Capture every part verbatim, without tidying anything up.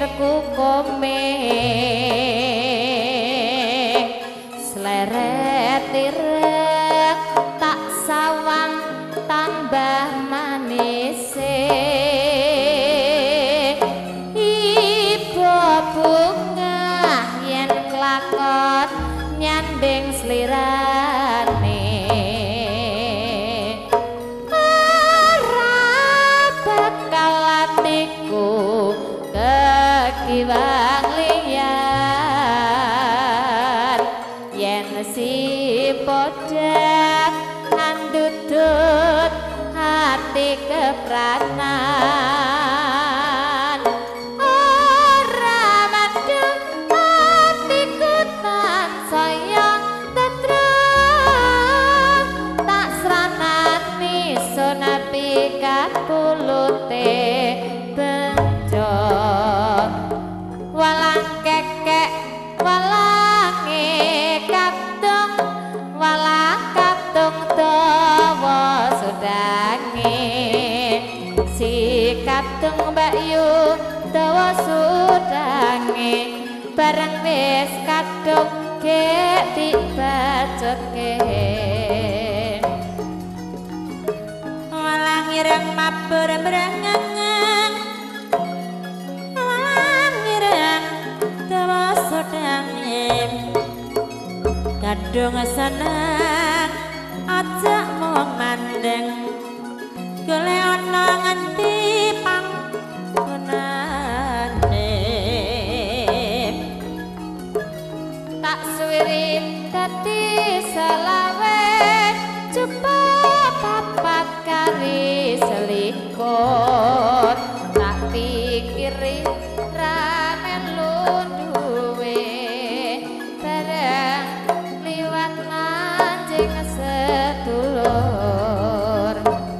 pikirku komeng sleret ireng tak sawang tambah manis ibu bunga yen kelakon nyanding slirane kekiwang liyan yen si podak andudut hati kepranan ora madhep hatiku tansaya tetreng tak sranani sonapi kapulute walang kekek walange katung walang katung dawa sudange si katung mbakyu dawa sudange bareng wis kadung gek dibacutke walang ireng mabur berangan kadung seneng aja mung mandeng gole ana nganti panggonane tak suwiri dadi selawe cukup papat kali selikur tak pikiri sedulur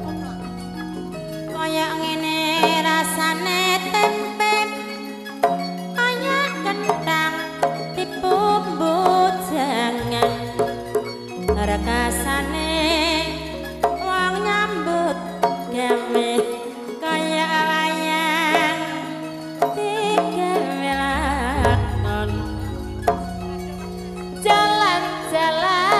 kaya ngene rasane tempe kaya kentang dipumbut jangan rekasane wong nyambut gawe kaya wayang digawe lakon jalan-jalan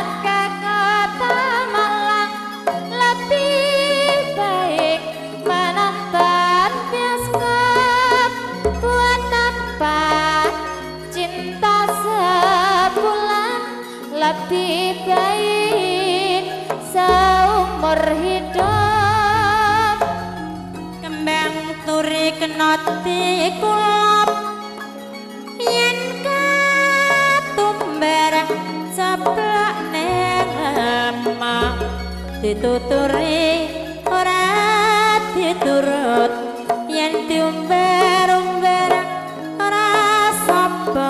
lebih baik seumur hidup kembang turi kenoti kulop yen katumbar ceplok neng lemah dituturi ora diturut yen diumbar-umbar ora sapa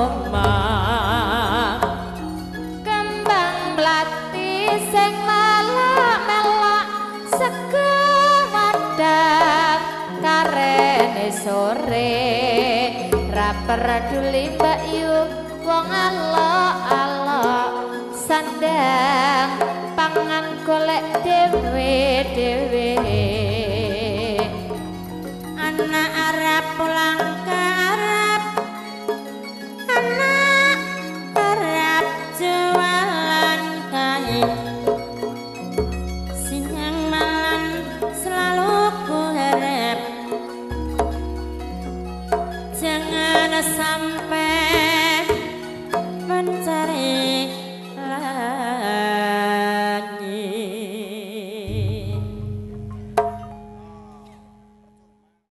sing melak-melak sego wadah karene sore ra peduli mbak yu wong alok-alok sandang pangan golek dhewe-dhewe anak arep pulang ke Arab anak arep jualan kain sampai